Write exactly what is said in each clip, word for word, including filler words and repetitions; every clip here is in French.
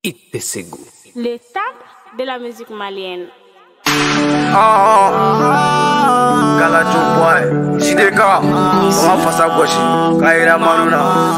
Itesegu. Les tables de la musique malienne. Ah, Galajo boy, Sideka, on face à gauche, Kaira Manuna.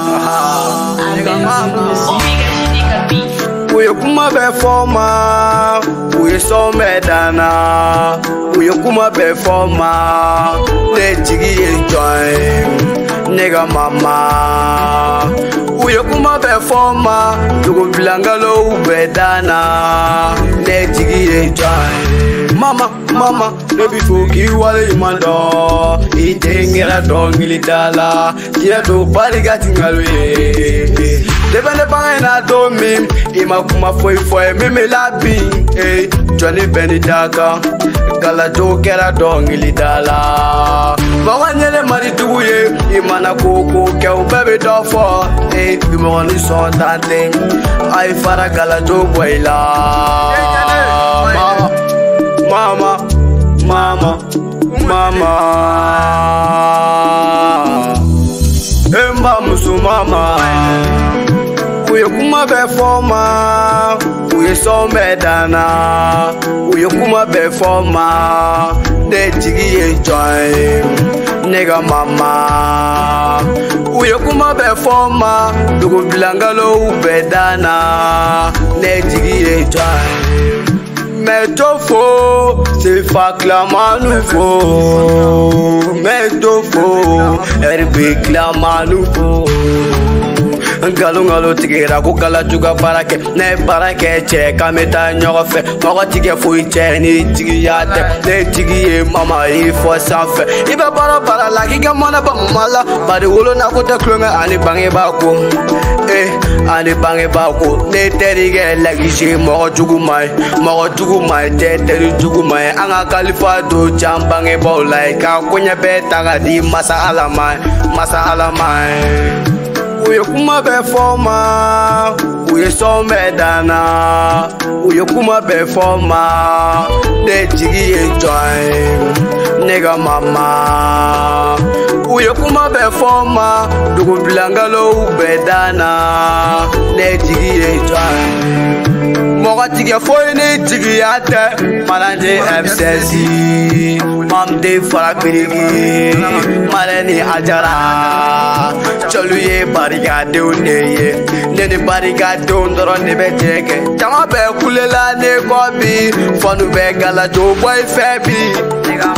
We kuma be forma, we so medana, we kuma be forma, let jigi enjoy, nigga mama. We kuma be forma, you go blangalo bedana, let jigi enjoy. Mama, mama, baby fuki wale imando, itengera dongili dala, kia do bari gatingalwe. Depende pa ina do mim, ima kuma foi foi mimi labi, eh, Johnny Benidaka, Galajo kera dongili dala. Mawanyele mari duye, ima na koko ke u baby dofo, eh, bimo oni son tante, ai fara Galajo boyla. Mama, mama, mama, Emba musu mama. We kuma be forma, we so medana. We kuma be forma, de jigi enjoy, nigga mama. We kuma be forma, do go blangalo bedana, de jigi enjoy. Métofo, c'est faclama nouveau. Métofo, herbe clama nouveau. Ngalo ngalo tigera ko kala juga barake ne barake che kameta nyofe mago tige fo che ni tigi yate ne tigi mama i fo sanfe ibe bara bara la ki gamana ba mala bari wolo na ko te klonga ani bange ba ko eh ani bange ba ko ne terige la ki she mo jugu mai mo jugu mai te teri jugu mai anga kalifa do jambange ba like ka kunya beta ga di masa alamai masa alamai. We kuma be forma, we so medana. We kuma be forma, de jigi enjoy, nigga mama. We kuma be forma, do go blangalo bedana, de jigi enjoy. Moga tige foi ne jigi ate, malanje F C C, mam de fara pirigi, maleni ajara, choluye barigade uneye, nene barigade undoro nebe jeke, chama be kulela ne kobi, fonu be Galajo boy febi, nigga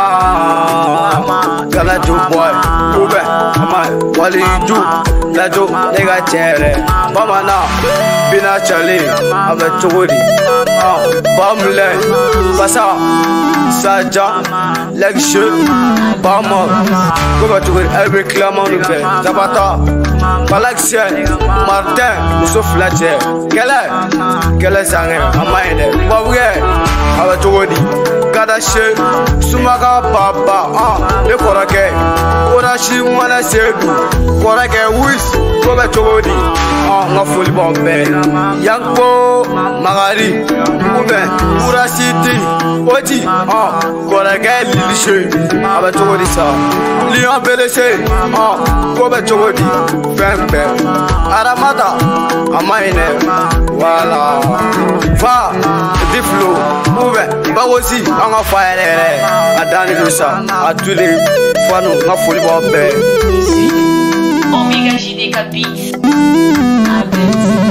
mama, Galajo boy, ube, ama wali ju, Galajo nigga chere, mama na, bina chali, ave chori, bamle, basa, saja, legshe, bama, kuba chori, every clamor nube, tabata. Galaxia, Martin, Souflache, Gala, Gala Sange, Amande, Babuye, Abatodi, Gadache, Sumaga Papa, ah, Le Korake, Orashi Mana Sedu, Korake Wis, Kobatodi, ah, Nafuli Bombe, Yanko, Magari, Ube, Urasiti, Oti, ah, Korake Lilishe, Abatodi Sa, Lion Belese, ah, Kobatodi. Fembe, Aramata, Amaine, voilà. Va, Diflo, Ouve, Bawosi, Anga Fire, Adani Lusa, à tous les fans, ma folie bombe. Omega J D K Beats.